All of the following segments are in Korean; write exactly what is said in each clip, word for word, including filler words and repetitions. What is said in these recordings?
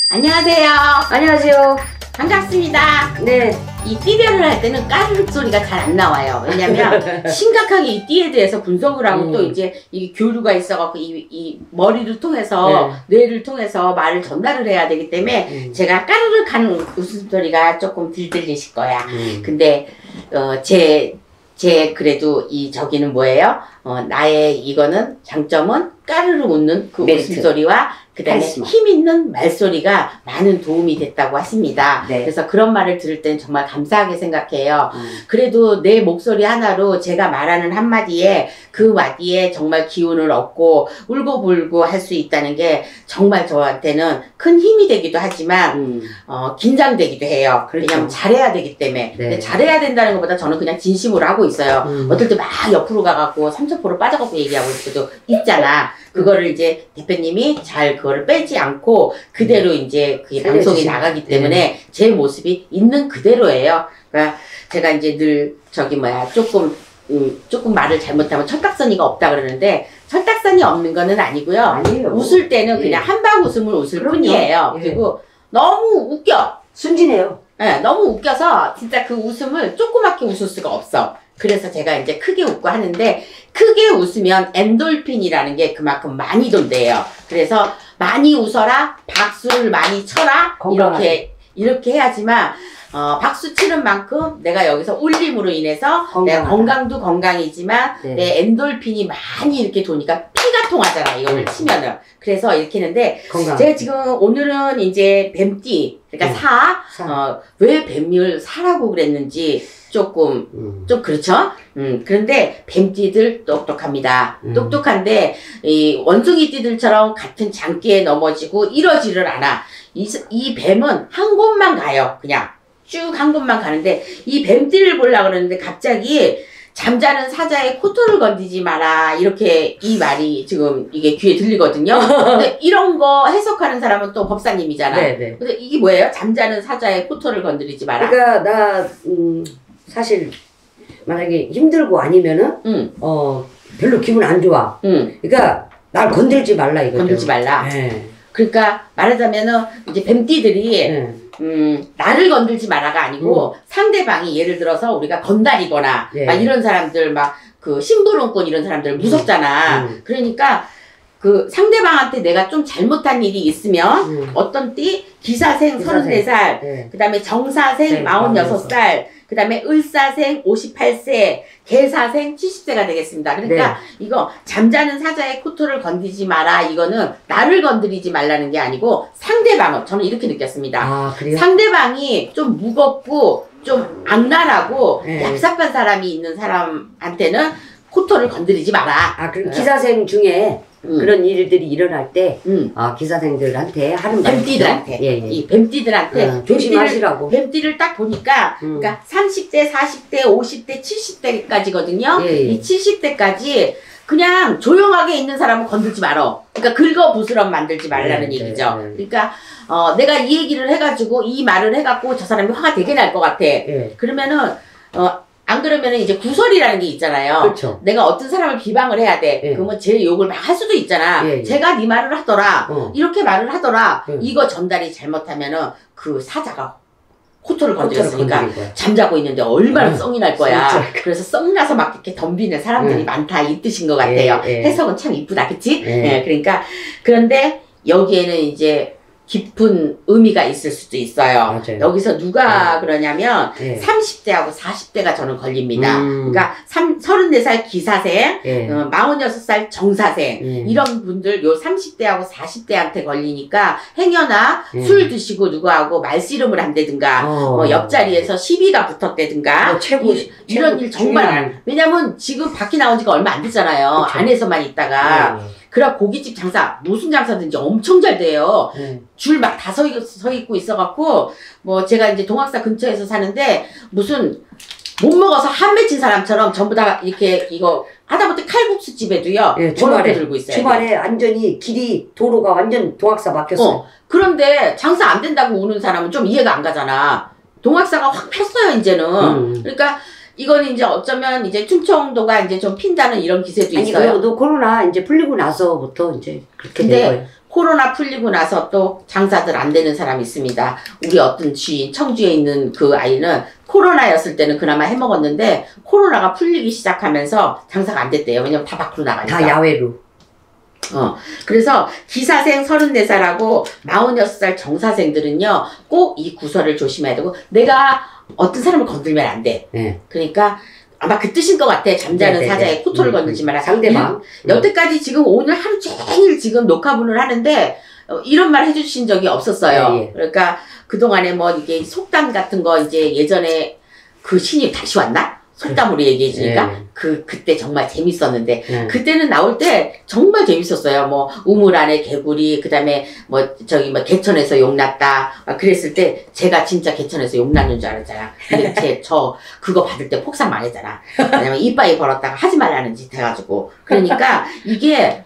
안녕하세요. 안녕하세요. 반갑습니다. 네. 이 띠별을 할 때는 까르륵 소리가 잘 안 나와요. 왜냐면 심각하게 이 띠에 대해서 분석을 하고 음. 또 이제 이 교류가 있어갖고 이, 이 머리를 통해서 네. 뇌를 통해서 말을 전달을 해야 되기 때문에 음. 제가 까르륵 하는 웃음소리가 조금 덜 들리실 거야. 음. 근데 어, 제, 제 그래도 이 저기는 뭐예요? 어, 나의 이거는 장점은 까르륵 웃는 그 메리트. 웃음소리와 그 다음에 힘있는 말소리가 많은 도움이 됐다고 하십니다. 네. 그래서 그런 말을 들을 땐 정말 감사하게 생각해요. 음. 그래도 내 목소리 하나로 제가 말하는 한마디에 그 마디에 정말 기운을 얻고 울고불고 할 수 있다는 게 정말 저한테는 큰 힘이 되기도 하지만 음. 어, 긴장되기도 해요. 그렇죠. 왜냐면 잘해야 되기 때문에. 네. 근데 잘해야 된다는 것보다 저는 그냥 진심으로 하고 있어요. 음. 어떨 때 막 옆으로 가갖고 삼천포로 빠져갖고 얘기하고 있을 때도 있잖아. 그거를 이제 대표님이 잘 그거를 빼지 않고 그대로 이제 그게 방송이 나가기 때문에 네. 제 모습이 있는 그대로예요. 그러니까 제가 이제 늘 저기 뭐야 조금 음, 조금 말을 잘못하면 철딱서니가 없다 그러는데 철딱서니 없는 거는 아니고요. 아니에요. 웃을 때는 예. 그냥 한방 웃음을 웃을 그럼요. 뿐이에요. 예. 그리고 너무 웃겨. 순진해요. 네, 너무 웃겨서 진짜 그 웃음을 조그맣게 웃을 수가 없어. 그래서 제가 이제 크게 웃고 하는데 크게 웃으면 엔돌핀이라는 게 그만큼 많이 돈대요. 그래서 많이 웃어라, 박수를 많이 쳐라 건강하게. 이렇게 이렇게 해야지만 어, 박수 치는 만큼 내가 여기서 울림으로 인해서 내 건강도 건강이지만 네. 내 엔돌핀이 많이 이렇게 도니까 피가 통하잖아 이거를 네. 치면은. 그래서 이렇게 했는데 건강. 제가 지금 오늘은 이제 뱀띠 그러니까 네. 사, 사. 어, 왜 뱀을 사라고 그랬는지 조금 음. 좀 그렇죠. 음 그런데 뱀띠들 똑똑합니다. 음. 똑똑한데 이 원숭이띠들처럼 같은 장기에 넘어지고 이러지를 않아. 이, 이 뱀은 한 곳만 가요. 그냥 쭉 한 곳만 가는데 이 뱀띠를 보려고 그러는데 갑자기 잠자는 사자의 코털을 건드지 마라 이렇게 이 말이 지금 이게 귀에 들리거든요. 근데 이런 거 해석하는 사람은 또 법사님이잖아. 네네. 근데 이게 뭐예요? 잠자는 사자의 코털을 건드리지 마라. 그러니까 나 음, 사실 만약에 힘들고 아니면은 음. 어 별로 기분 안 좋아. 음. 그러니까 날 건들지 말라 이거죠. 건들지 말라. 네. 그러니까 말하자면은 이제 뱀띠들이 네. 음, 나를 건들지 마라가 아니고 음. 상대방이 예를 들어서 우리가 건달이거나 네. 막 이런 사람들 막 그 심부름꾼 이런 사람들 무섭잖아. 음. 그러니까 그 상대방한테 내가 좀 잘못한 일이 있으면 음. 어떤 띠 기사생 서른네 살 네. 그 다음에 정사생 네, 마흔여섯 살 그 다음에 을사생 오십팔 세 개사생 칠십 세가 되겠습니다. 그러니까 네. 이거 잠자는 사자의 코털을 건드리지 마라 이거는 나를 건드리지 말라는 게 아니고 상대방을 저는 이렇게 느꼈습니다. 아, 그래요? 상대방이 좀 무겁고 좀 악랄하고 네. 얍삽한 사람이 있는 사람한테는 코털을 건드리지 마라. 아, 그럼 기사생 중에 음. 그런 일들이 일어날 때, 음. 아, 기사생들한테 하는 뱀띠들한테, 예, 예. 이 뱀띠들한테 어, 조심하시라고. 뱀띠를 딱 보니까, 음. 그러니까 삼십 대, 사십 대, 오십 대, 칠십 대까지거든요. 예, 예. 이 칠십 대까지 그냥 조용하게 있는 사람은 건들지 말어. 그러니까 긁어부스럼 만들지 말라는 네, 얘기죠. 네, 네. 그러니까 어, 내가 이 얘기를 해가지고 이 말을 해갖고 저 사람이 화가 되게 날 것 같아. 네. 그러면은 어. 안 그러면은 이제 구설이라는 게 있잖아요. 그렇죠. 내가 어떤 사람을 비방을 해야 돼. 예. 그러면 제 욕을 막 할 수도 있잖아. 예, 예. 제가 네 말을 하더라. 어. 이렇게 말을 하더라. 예. 이거 전달이 잘못하면은 그 사자가 코털을 건드렸으니까 잠자고 있는데 얼마나 음. 썽이 날 거야. 진짜. 그래서 썽나서 막 이렇게 덤비는 사람들이 음. 많다 이 뜻인 것 같아요. 예, 예. 해석은 참 이쁘다, 그치? 예. 예, 그러니까 그런데 여기에는 이제 깊은 의미가 있을 수도 있어요. 맞아요. 여기서 누가 네. 그러냐면 네. 삼십 대하고 사십 대가 저는 걸립니다. 음. 그러니까 서른네 살 기사생, 네. 어, 마흔여섯 살 정사생 네. 이런 분들 요 삼십 대하고 사십 대한테 걸리니까 행여나 네. 술 드시고 누구하고 말씨름을 한다든가 어. 뭐 옆자리에서 시비가 붙었다든가 어, 최고, 이, 이런 일 정말 안, 왜냐면 지금 밖에 나온 지가 얼마 안 됐잖아요. 그쵸. 안에서만 있다가 네. 그럼 고깃집 장사 무슨 장사든지 엄청 잘 돼요. 음. 줄 막 다 서 서 있고 있어갖고 뭐 제가 이제 동학사 근처에서 사는데 무슨 못 먹어서 한 맺힌 사람처럼 전부 다 이렇게 이거 하다못해 칼국수 집에도요. 예, 주말에 들고 있어요. 주말에 완전히 길이 도로가 완전 동학사 막혔어요. 어, 그런데 장사 안 된다고 우는 사람은 좀 이해가 안 가잖아. 동학사가 확 폈어요 이제는. 음. 그러니까. 이거는 이제 어쩌면 이제 충청도가 이제 좀 핀다는 이런 기세도 아니, 있어요. 그래도 코로나 이제 풀리고 나서부터 이제 그렇게 된 근데 거예요. 코로나 풀리고 나서 또 장사들 안 되는 사람이 있습니다. 우리 어떤 주인, 청주에 있는 그 아이는 코로나였을 때는 그나마 해먹었는데 코로나가 풀리기 시작하면서 장사가 안 됐대요. 왜냐면 다 밖으로 나가니까. 다 야외로. 어, 그래서 기사생 서른네 살하고 마흔여섯 살 정사생들은요, 꼭 이 구설을 조심해야 되고, 내가 어떤 사람을 건들면 안 돼. 네. 그러니까, 아마 그 뜻인 것 같아. 잠자는 네네네. 사자의 코털을 음, 건들지 마라. 상대방. 일, 여태까지 지금 오늘 하루 종일 지금 녹화분을 하는데, 어, 이런 말 해주신 적이 없었어요. 네, 예. 그러니까, 그동안에 뭐, 이게 속담 같은 거, 이제 예전에 그 신이 다시 왔나? 속담으로 얘기해 주니까 네. 그 그때 정말 재밌었는데 네. 그때는 나올 때 정말 재밌었어요. 뭐 우물 안에 개구리, 그다음에 뭐 저기 뭐 개천에서 용났다 막 그랬을 때 제가 진짜 개천에서 용났는 줄 알았잖아. 근데 제 저 그거 받을 때 폭삭 망했잖아. 왜냐면 이빠이 벌었다가 하지 말라는 짓 해가지고. 그러니까 이게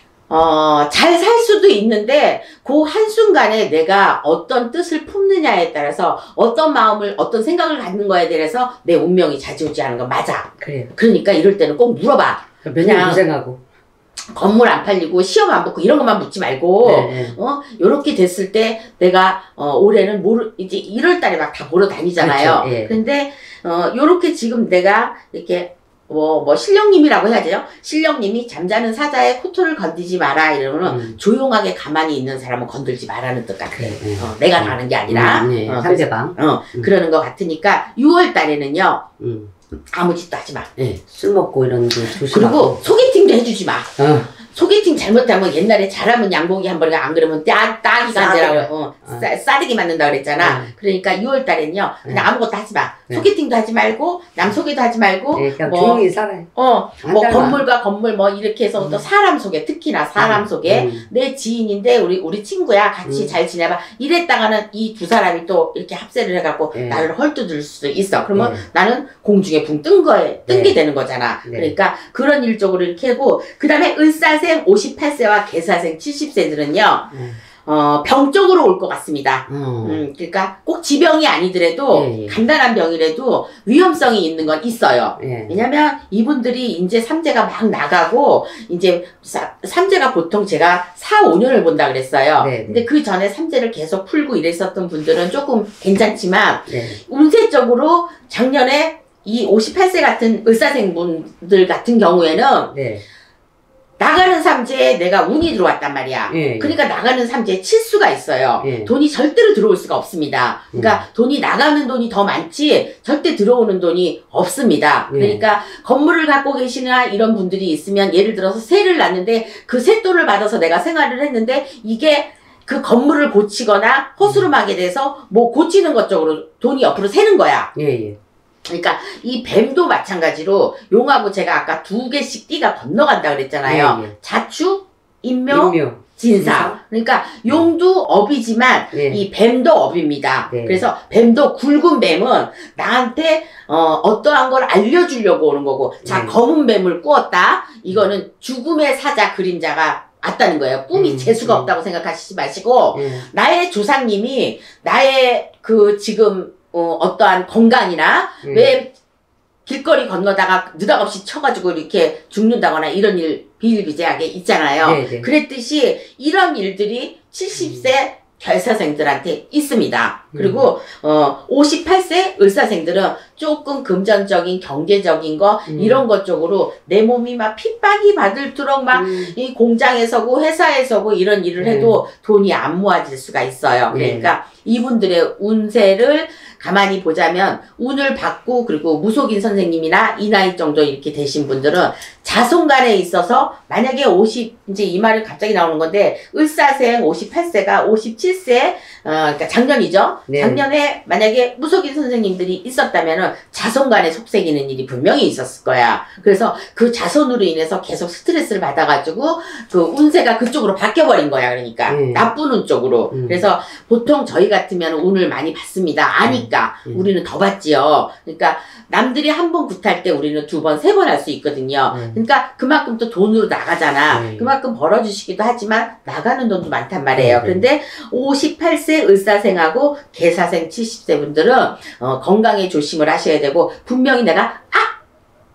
어, 잘 살 수도 있는데, 그 한순간에 내가 어떤 뜻을 품느냐에 따라서, 어떤 마음을, 어떤 생각을 갖는 거에 대해서 내 운명이 좌지우지하는 건 맞아. 그래요. 그러니까 이럴 때는 꼭 물어봐. 그냥 고생하고. 건물 안 팔리고, 시험 안 붙고, 이런 것만 묻지 말고, 네, 네. 어, 요렇게 됐을 때, 내가, 어, 올해는 모르, 이제 일월 달에 막 다 보러 다니잖아요. 그렇죠, 예. 근데, 어, 요렇게 지금 내가, 이렇게, 뭐, 뭐, 신령님이라고 해야죠. 신령님이 잠자는 사자의 코털을 건들지 마라. 이러면은, 음. 조용하게 가만히 있는 사람은 건들지 말라는 뜻 같아. 그래, 네. 어, 내가 다 하는 게 아니라. 음, 네. 어, 상대방. 그래서, 어, 음. 그러는 것 같으니까, 유월 달에는요, 음. 아무 짓도 하지 마. 네. 술 먹고 이런 거 조심하고. 그리고 소개팅도 해주지 마. 어. 소개팅 잘못하면 옛날에 잘하면 양고기 한 번에 안 그러면 따, 따기가 안 되라고, 어, 어. 싸, 싸대기 맞는다 그랬잖아. 음. 그러니까 유월 달엔요, 그냥 음. 아무것도 하지 마. 네. 소개팅도 하지 말고, 남 소개도 하지 말고, 네, 그냥 뭐, 조용히 살아요. 어, 안 뭐, 닮아. 건물과 건물 뭐, 이렇게 해서 음. 또 사람 소개, 특히나 사람 음. 소개, 음. 내 지인인데, 우리, 우리 친구야, 같이 음. 잘 지내봐. 이랬다가는 이 두 사람이 또 이렇게 합세를 해갖고, 네. 나를 헐뜯을 수도 있어. 그러면 네. 나는 공중에 붕 뜬 거에, 뜬 게 네. 되는 거잖아. 네. 그러니까 그런 일적으로 이렇게 하고, 그 다음에 을사생 오십팔 세와 개사생 칠십 세들은요, 음. 어, 병 쪽으로 올 것 같습니다. 음. 음, 그러니까 꼭 지병이 아니더라도, 예, 예. 간단한 병이라도 위험성이 있는 건 있어요. 예. 왜냐면 이분들이 이제 삼재가 막 나가고, 이제 사, 삼재가 보통 제가 사, 오 년을 본다 그랬어요. 네, 네. 근데 그 전에 삼재를 계속 풀고 이랬었던 분들은 조금 괜찮지만, 네. 운세적으로 작년에 이 오십팔 세 같은 을사생 분들 같은 경우에는 네. 나가는 삼재에 내가 운이 들어왔단 말이야. 예, 예. 그러니까 나가는 삼재에 칠수가 있어요. 예. 돈이 절대로 들어올 수가 없습니다. 그러니까 음. 돈이 나가는 돈이 더 많지 절대 들어오는 돈이 없습니다. 예. 그러니까 건물을 갖고 계시나 이런 분들이 있으면 예를 들어서 세를 놨는데 그 세돈을 받아서 내가 생활을 했는데 이게 그 건물을 고치거나 허수름하게 돼서 뭐 고치는 것 쪽으로 돈이 옆으로 새는 거야. 예, 예. 그러니까 이 뱀도 마찬가지로 용하고 제가 아까 두 개씩 띠가 건너간다 그랬잖아요. 예, 예. 자축, 인묘, 인묘. 진사. 그러니까 용도 업이지만 예. 이 뱀도 업입니다. 네. 그래서 뱀도 굵은 뱀은 나한테 어, 어떠한 걸 알려주려고 오는 거고 자 네. 검은 뱀을 꾸었다. 이거는 죽음의 사자 그림자가 왔다는 거예요. 꿈이 음, 재수가 음. 없다고 생각하시지 마시고 예. 나의 조상님이 나의 그 지금 어, 어떠한 건강이나 음. 왜 길거리 건너다가 느닷없이 쳐가지고 이렇게 죽는다거나 이런 일 비일비재하게 있잖아요. 네, 네. 그랬듯이 이런 일들이 칠십 세 결사생들한테 있습니다. 그리고 어 오십팔 세 을사생들은 조금 금전적인 경제적인 거 음. 이런 것 쪽으로 내 몸이 막 핍박이 받을도록 막 이 음. 공장에서고 회사에서고 이런 일을 네. 해도 돈이 안 모아질 수가 있어요. 그러니까 이분들의 운세를 가만히 보자면 운을 받고 그리고 무속인 선생님이나 이 나이 정도 이렇게 되신 분들은 자손간에 있어서 만약에 오십 이제 이 말이 갑자기 나오는 건데 을사생 오십팔 세가 오십칠 세 어 그러니까 작년이죠. 네. 작년에 만약에 무속인 선생님들이 있었다면은 자손간에 속색이는 일이 분명히 있었을 거야. 그래서 그 자손으로 인해서 계속 스트레스를 받아가지고 그 운세가 그쪽으로 바뀌어버린 거야. 그러니까 음. 나쁜 운 쪽으로. 음. 그래서 보통 저희 같으면 운을 많이 받습니다. 아니까 음. 우리는 더 받지요. 그러니까 남들이 한 번 굿할 때 우리는 두 번, 세 번 할 수 있거든요. 음. 그러니까 그만큼 또 돈으로 나가잖아. 음. 그만큼 벌어주시기도 하지만 나가는 돈도 많단 말이에요. 음. 그런데 오십팔 세 을사생하고 개사생 칠십 세 분들은 어, 건강에 조심을 하셔야 되고 분명히 내가 아!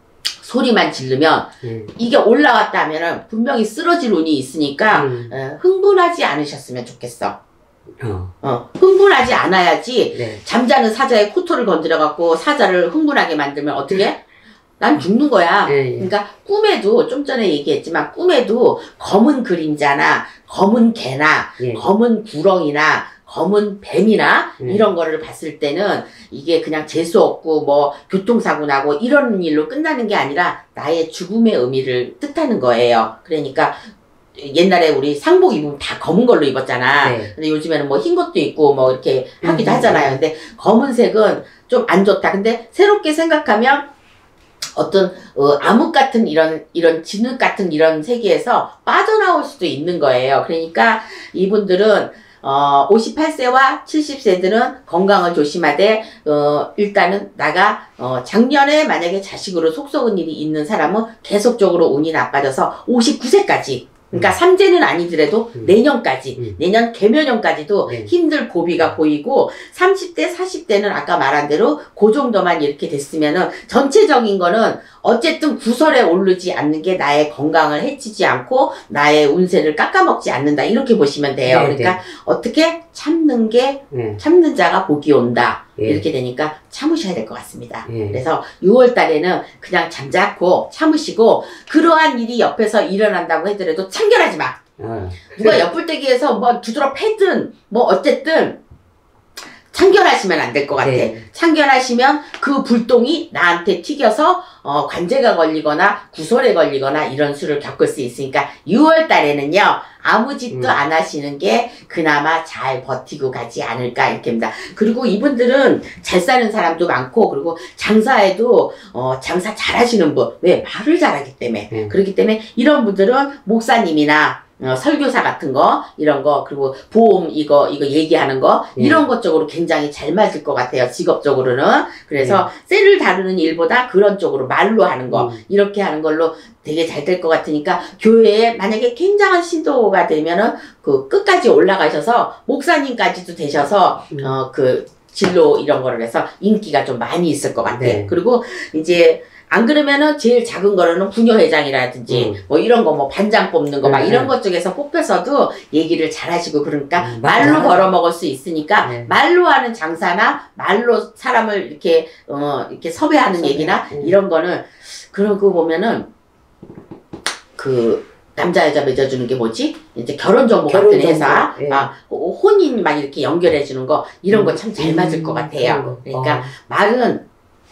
소리만 지르면 음. 이게 올라왔다 하면은 분명히 쓰러질 운이 있으니까 음. 어, 흥분하지 않으셨으면 좋겠어. 어. 어, 흥분하지 않아야지 네. 잠자는 사자의 코털을 건드려갖고 사자를 흥분하게 만들면 어떻게? 난 죽는 거야. 네, 네. 그러니까 꿈에도 좀 전에 얘기했지만 꿈에도 검은 그림자나 검은 개나 네. 검은 구렁이나 검은 뱀이나 네. 이런 거를 봤을 때는 이게 그냥 재수 없고 뭐 교통사고 나고 이런 일로 끝나는 게 아니라 나의 죽음의 의미를 뜻하는 거예요. 그러니까 옛날에 우리 상복 입으면 다 검은 걸로 입었잖아. 네. 근데 요즘에는 뭐 흰 것도 있고 뭐 이렇게 하기도 음, 하잖아요. 근데 검은색은 좀 안 좋다. 근데 새롭게 생각하면 어떤 어, 암흑 같은 이런 이런 진흙 같은 이런 세계에서 빠져나올 수도 있는 거예요. 그러니까 이분들은 어, 오십팔 세와 칠십 세들은 건강을 조심하되 어, 일단은 나가 어, 작년에 만약에 자식으로 속 썩은 일이 있는 사람은 계속적으로 운이 나빠져서 오십구 세까지 그러니까 음. 삼재는 아니더라도 음. 내년까지 음. 내년 개묘년까지도 네. 힘들 고비가 보이고 삼십 대 사십 대는 아까 말한 대로 그 정도만 이렇게 됐으면은 전체적인 거는 어쨌든 구설에 오르지 않는 게 나의 건강을 해치지 않고 나의 운세를 깎아먹지 않는다 이렇게 보시면 돼요. 네, 그러니까 네. 어떻게 참는 게 네. 참는 자가 복이 온다. 예. 이렇게 되니까 참으셔야 될 것 같습니다. 예. 그래서 유월 달에는 그냥 잠자코 참으시고 그러한 일이 옆에서 일어난다고 하더라도 참견하지 마. 어. 누가 옆불대기에서 뭐 두드러 패든 뭐 어쨌든 참견하시면 안 될 것 같아. 네. 참견하시면 그 불똥이 나한테 튀겨서 어, 관제가 걸리거나 구설에 걸리거나 이런 수를 겪을 수 있으니까 유월 달에는요. 아무 짓도 음. 안 하시는 게 그나마 잘 버티고 가지 않을까 이렇게입니다. 그리고 이분들은 잘 사는 사람도 많고 그리고 장사에도 어, 장사 잘 하시는 분. 왜? 말을 잘하기 때문에. 음. 그렇기 때문에 이런 분들은 목사님이나 어, 설교사 같은 거 이런 거 그리고 보험 이거 이거 얘기하는 거 예. 이런 것 쪽으로 굉장히 잘 맞을 것 같아요. 직업적으로는. 그래서 예. 쇠를 다루는 일보다 그런 쪽으로 말로 하는 거 음. 이렇게 하는 걸로 되게 잘 될 것 같으니까 교회에 만약에 굉장한 신도가 되면은 그 끝까지 올라가셔서 목사님까지도 되셔서 음. 어 그 진로 이런 거를 해서 인기가 좀 많이 있을 것 같아. 네. 그리고 이제 안 그러면은 제일 작은 거로는 부녀회장이라든지 음. 뭐 이런 거 뭐 반장 뽑는 거 막 네. 이런 것 쪽에서 뽑혀서도 얘기를 잘 하시고 그러니까 음, 말로 벌어먹을 수 있으니까 네. 말로 하는 장사나 말로 사람을 이렇게 어 이렇게 섭외하는 섭외. 얘기나 음. 이런 거는 그런 거 보면은 그 남자 여자 맺어주는 게 뭐지? 이제 결혼 정보 결혼 같은 정보. 회사, 예. 막 혼인 막 이렇게 연결해 주는 거 이런 음. 거 참 잘 맞을 것 같아요. 그러니까 어. 말은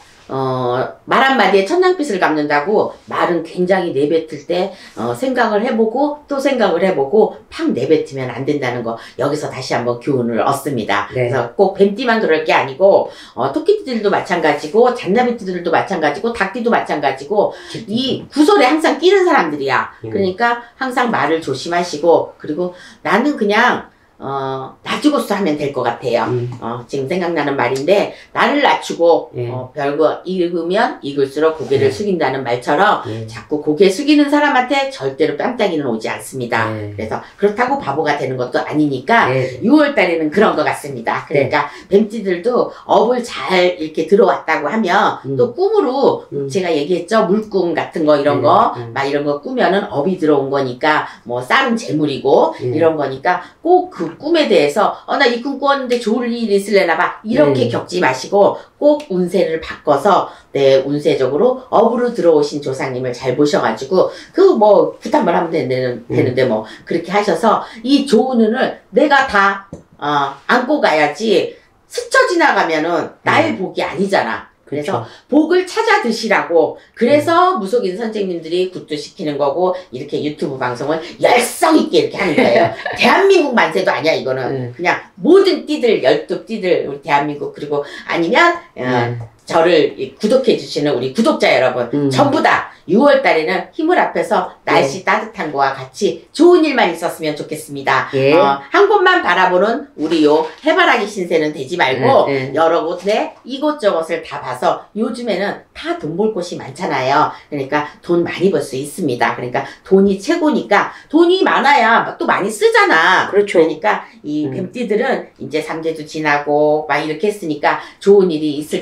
어, 말 한마디에 천냥빚을 갚는다고 말은 굉장히 내뱉을 때 어, 생각을 해보고 또 생각을 해보고 팍 내뱉으면 안 된다는 거 여기서 다시 한번 교훈을 얻습니다. 네. 그래서 꼭 뱀띠만 그럴 게 아니고 어, 토끼띠들도 마찬가지고 잔나비띠들도 마찬가지고 닭띠도 마찬가지고 이 구설에 항상 끼는 사람들이야. 음. 그러니까 항상 말을 조심하시고 그리고 나는 그냥 어, 낮추고서 하면 될 것 같아요. 음. 어, 지금 생각나는 말인데, 나를 낮추고, 예. 어, 별거 익으면 익을수록 고개를 예. 숙인다는 말처럼, 예. 자꾸 고개 숙이는 사람한테 절대로 뺨따기는 오지 않습니다. 예. 그래서, 그렇다고 바보가 되는 것도 아니니까, 예. 유월 달에는 그런 것 같습니다. 그러니까, 예. 뱀띠들도 업을 잘 이렇게 들어왔다고 하면, 음. 또 꿈으로, 음. 제가 얘기했죠. 물꿈 같은 거, 이런 예. 거, 음. 막 이런 거 꾸면은 업이 들어온 거니까, 뭐, 쌀은 재물이고, 예. 이런 거니까, 꼭 그 꿈에 대해서 어 나 이 꿈 꾸었는데 좋을 일이 있을래나 봐 이렇게 네. 겪지 마시고 꼭 운세를 바꿔서 내 운세적으로 업으로 들어오신 조상님을 잘 보셔가지고 그 뭐 굿 한번 하면 되는, 되는데 뭐 그렇게 하셔서 이 좋은 운을 내가 다 어, 안고 가야지 스쳐 지나가면은 나의 음. 복이 아니잖아. 그래서 그렇죠. 복을 찾아 드시라고 그래서 음. 무속인 선생님들이 굿도 시키는 거고 이렇게 유튜브 방송을 열성 있게 이렇게 하는 거예요. 대한민국 만세도 아니야 이거는. 음. 그냥 모든 띠들 열두 띠들 우리 대한민국 그리고 아니면 음. 어, 저를 구독해 주시는 우리 구독자 여러분 음. 전부 다 유월 달에는 힘을 합해서 날씨 예. 따뜻한 거와 같이 좋은 일만 있었으면 좋겠습니다. 예. 어, 한 곳만 바라보는 우리 요 해바라기 신세는 되지 말고 예, 예. 여러 곳에 이곳저곳을 다 봐서 요즘에는 다 돈 벌 곳이 많잖아요. 그러니까 돈 많이 벌 수 있습니다. 그러니까 돈이 최고니까 돈이 많아야 또 많이 쓰잖아. 그렇죠. 그러니까 이 음. 뱀띠들은 이제 삼재도 지나고 막 이렇게 했으니까 좋은 일이 있을 것 같으니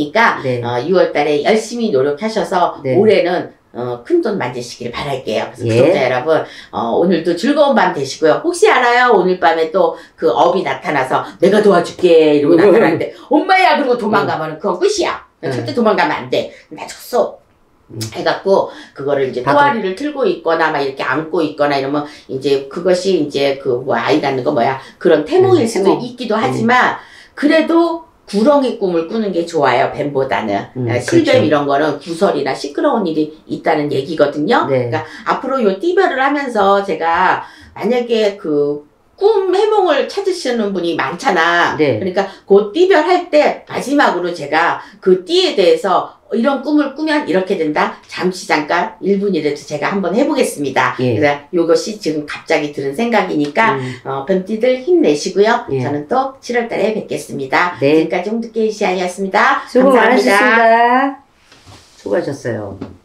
테니까 네. 어, 유월 달에 열심히 노력하셔서 네. 올해는 어, 큰돈 만드시길 바랄게요. 그래서 예. 구독자 여러분, 어, 오늘도 즐거운 밤 되시고요. 혹시 알아요? 오늘 밤에 또 그 업이 나타나서 내가 도와줄게 이러고 나타나는데 엄마야 그러고 도망가면 그건 끝이야. 음. 절대 도망가면 안 돼. 나 졌어. 음. 해갖고 그거를 이제 봐도. 또아리를 틀고 있거나 막 이렇게 안고 있거나 이러면 이제 그것이 이제 그 뭐 아이 낳는 거 뭐야 그런 태몽일 음, 수도 태몽. 있기도 하지만 그래도 구렁이 꿈을 꾸는 게 좋아요. 뱀보다는. 음, 아, 실뱀 그렇죠. 이런 거는 구설이나 시끄러운 일이 있다는 얘기거든요. 네. 그러니까 앞으로 요 띠별을 하면서 제가 만약에 그 꿈 해몽을 찾으시는 분이 많잖아. 네. 그러니까 그 띠별 할 때 마지막으로 제가 그 띠에 대해서 이런 꿈을 꾸면 이렇게 된다. 잠시 잠깐 일 분이라도 제가 한번 해보겠습니다. 예. 그래서 요것이 지금 갑자기 들은 생각이니까 음. 어, 뱀띠들 힘내시고요. 예. 저는 또 칠월 달에 뵙겠습니다. 네. 지금까지 홍두깨이시안이었습니다. 수고 감사합니다. 많으셨습니다. 수고하셨어요.